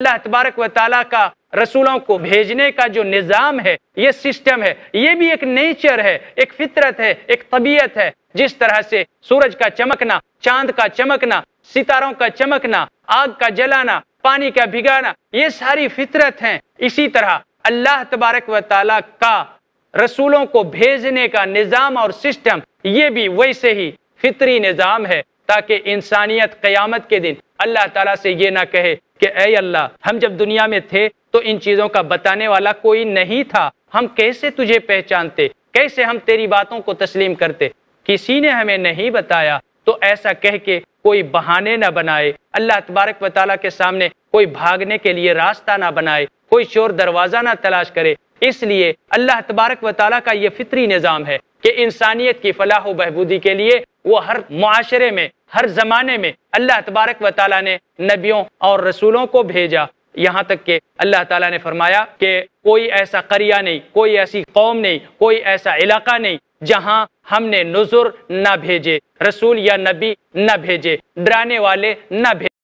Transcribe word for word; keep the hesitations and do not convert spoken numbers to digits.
اللہ تبارک و تعالیٰ کا رسولوں کو بھیجنے کا جو نظام ہے، یہ سسٹم ہے، یہ بھی ایک نیچر ہے، ایک فطرت ہے، ایک طبیعت ہے۔ جس طرح سے سورج کا چمکنا، چاند کا چمکنا، ستاروں کا چمکنا، آگ کا جلانا، پانی کا بھگانا، یہ ساری فطرت ہیں۔ اسی طرح اللہ تبارک و تعالیٰ کا رسولوں کو بھیجنے کا نظام اور سسٹم، یہ بھی ویسے ہی فطری نظام ہے، تاکہ انسانیت قیامت کے دن اللہ تعالیٰ سے یہ نہ کہے کہ اے اللہ، ہم جب دنیا میں تھے تو ان چیزوں کا بتانے والا کوئی نہیں تھا، ہم کیسے تجھے پہچانتے، کیسے ہم تیری باتوں کو تسلیم کرتے، کسی نے ہمیں نہیں بتایا۔ تو ایسا کہہ کے کوئی بہانے نہ بنائے، اللہ تبارک و تعالیٰ کے سامنے کوئی بھاگنے کے لیے راستہ نہ بنائے، کوئی چور دروازہ نہ تلاش کرے۔ اس لیے اللہ تبارک و تعالیٰ کا یہ فطری نظام ہے کہ انسانیت کی فلاح و بہبودی کے لیے وہ ہر معاشرے میں، ہر زمانے میں اللہ تبارک و تعالیٰ نے نبیوں اور رسولوں کو بھیجا، یہاں تک کہ اللہ تعالیٰ نے فرمایا کہ کوئی ایسا قریہ نہیں، کوئی ایسی قوم نہیں، کوئی ایسا علاقہ نہیں جہاں ہم نے نذر نہ بھیجے، رسول یا نبی نہ بھیجے، ڈرانے والے نہ بھیجے۔